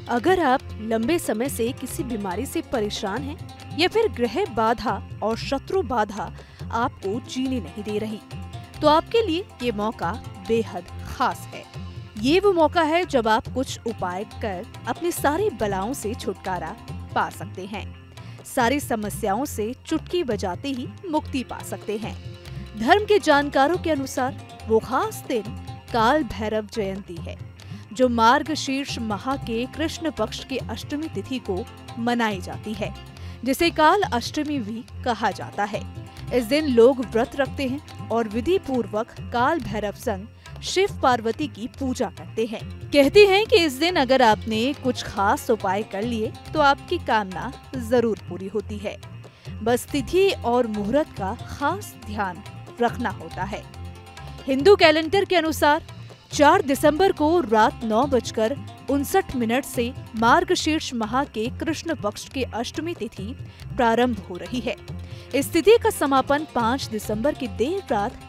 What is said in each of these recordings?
अगर आप लंबे समय से किसी बीमारी से परेशान हैं या फिर ग्रह बाधा और शत्रु बाधा आपको जीने नहीं दे रही, तो आपके लिए ये मौका बेहद खास है। ये वो मौका है जब आप कुछ उपाय कर अपनी सारी बलाओं से छुटकारा पा सकते हैं। सारी समस्याओं से चुटकी बजाते ही मुक्ति पा सकते हैं। धर्म के जानकारों के अनुसार वो खास दिन काल भैरव जयंती है, जो मार्गशीर्ष माह के कृष्ण पक्ष की अष्टमी तिथि को मनाई जाती है, जिसे काल अष्टमी भी कहा जाता है। इस दिन लोग व्रत रखते हैं और विधि पूर्वक काल भैरव संग शिव पार्वती की पूजा करते हैं। कहते हैं कि इस दिन अगर आपने कुछ खास उपाय कर लिए तो आपकी कामना जरूर पूरी होती है। बस तिथि और मुहूर्त का खास ध्यान रखना होता है। हिंदू कैलेंडर के अनुसार 4 दिसंबर को रात 9:59 से मार्गशीर्ष माह के कृष्ण पक्ष की अष्टमी तिथि प्रारंभ हो रही है। इस तिथि का समापन 5 दिसंबर की देर रात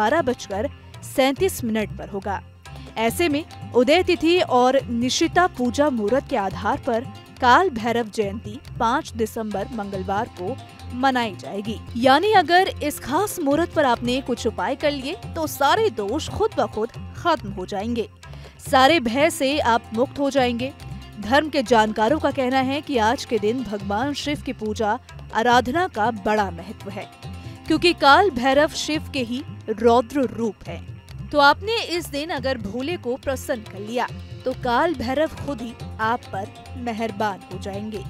12:37 पर होगा। ऐसे में उदय तिथि और निशिता पूजा मुहूर्त के आधार पर काल भैरव जयंती 5 दिसंबर मंगलवार को मनाई जाएगी। यानी अगर इस खास मुहूर्त पर आपने कुछ उपाय कर लिए तो सारे दोष खुद ब खुद खत्म हो जाएंगे, सारे भय से आप मुक्त हो जाएंगे। धर्म के जानकारों का कहना है कि आज के दिन भगवान शिव की पूजा आराधना का बड़ा महत्व है, क्योंकि काल भैरव शिव के ही रौद्र रूप है। तो आपने इस दिन अगर भोले को प्रसन्न कर लिया तो काल भैरव खुद ही आप पर मेहरबान हो जाएंगे।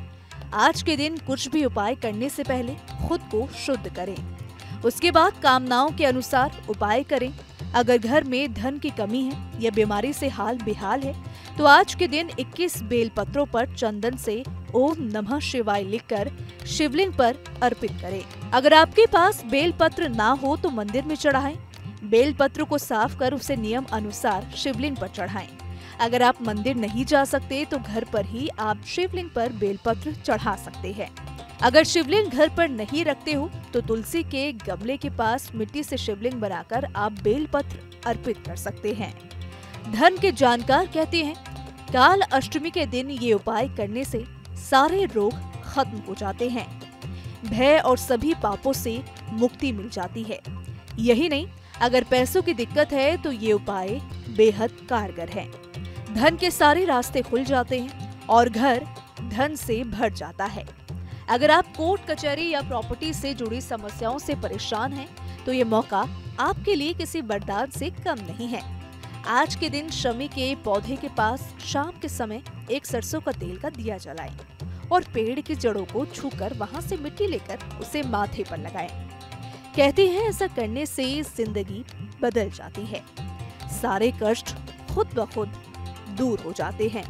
आज के दिन कुछ भी उपाय करने से पहले खुद को शुद्ध करें, उसके बाद कामनाओं के अनुसार उपाय करें। अगर घर में धन की कमी है या बीमारी से हाल बेहाल है तो आज के दिन 21 बेल पत्रों पर चंदन से ओम नमः शिवाय लिखकर शिवलिंग पर अर्पित करें। अगर आपके पास बेल पत्र ना हो तो मंदिर में चढ़ाएं। बेल पत्र को साफ कर उसे नियम अनुसार शिवलिंग पर चढ़ाएं। अगर आप मंदिर नहीं जा सकते तो घर पर ही आप शिवलिंग पर बेलपत्र चढ़ा सकते हैं। अगर शिवलिंग घर पर नहीं रखते हो तो तुलसी के गमले के पास मिट्टी से शिवलिंग बनाकर आप बेलपत्र अर्पित कर सकते हैं। धर्म के जानकार कहते हैं काल अष्टमी के दिन ये उपाय करने से सारे रोग खत्म हो जाते हैं, भय और सभी पापों से मुक्ति मिल जाती है। यही नहीं, अगर पैसों की दिक्कत है तो ये उपाय बेहद कारगर है। धन के सारे रास्ते खुल जाते हैं और घर धन से भर जाता है। अगर आप कोर्ट कचहरी या प्रॉपर्टी से जुड़ी समस्याओं से परेशान हैं, तो ये मौका आपके लिए किसी वरदान से कम नहीं है। आज के दिन शमी के पौधे के पास शाम के समय एक सरसों का तेल का दिया जलाएं और पेड़ की जड़ों को छूकर वहां से मिट्टी लेकर उसे माथे पर लगाएं। कहते हैं ऐसा करने से जिंदगी बदल जाती है, सारे कष्ट खुद ब खुद दूर हो जाते हैं।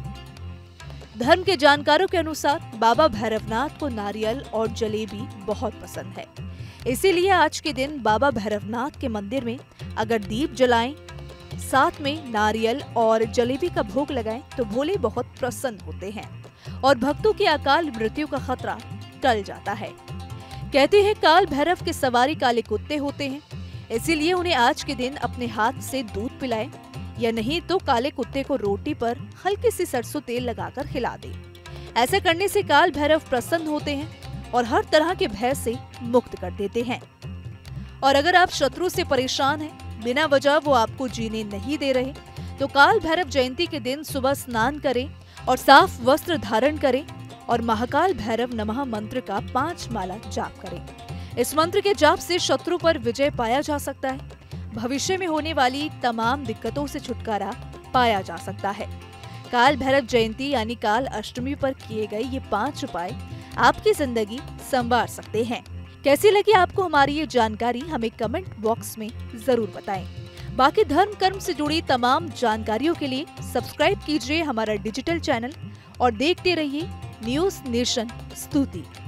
धर्म के जानकारों के अनुसार बाबा भैरवनाथ को नारियल और जलेबी बहुत पसंद है, इसीलिए आज के दिन बाबा भैरवनाथ के मंदिर में अगर दीप जलाएं, साथ में नारियल और जलेबी का भोग लगाएं तो भोले बहुत प्रसन्न होते हैं और भक्तों की अकाल मृत्यु का खतरा टल जाता है। कहते हैं काल भैरव के सवारी काले कुत्ते होते हैं, इसीलिए उन्हें आज के दिन अपने हाथ से दूध पिलाएं या नहीं तो काले कुत्ते को रोटी पर हल्की सी सरसों तेल लगाकर खिला दें। ऐसा करने से काल भैरव प्रसन्न होते हैं और हर तरह के भय से मुक्त कर देते हैं। और अगर आप शत्रु से परेशान हैं, बिना वजह वो आपको जीने नहीं दे रहे, तो काल भैरव जयंती के दिन सुबह स्नान करें और साफ वस्त्र धारण करें और महाकाल भैरव नमः मंत्र का 5 माला जाप करें। इस मंत्र के जाप से शत्रु पर विजय पाया जा सकता है, भविष्य में होने वाली तमाम दिक्कतों से छुटकारा पाया जा सकता है। काल भैरव जयंती यानी काल अष्टमी पर किए गए ये 5 उपाय आपकी जिंदगी संवार सकते हैं। कैसी लगी आपको हमारी ये जानकारी, हमें कमेंट बॉक्स में जरूर बताएं। बाकी धर्म कर्म से जुड़ी तमाम जानकारियों के लिए सब्सक्राइब कीजिए हमारा डिजिटल चैनल और देखते रहिए न्यूज़ नेशन स्तुति।